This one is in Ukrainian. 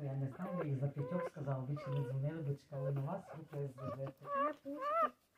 то я не знаю, я їх за 5 сказав, більше не дзвонили, бо чекали на вас, ви то зважете.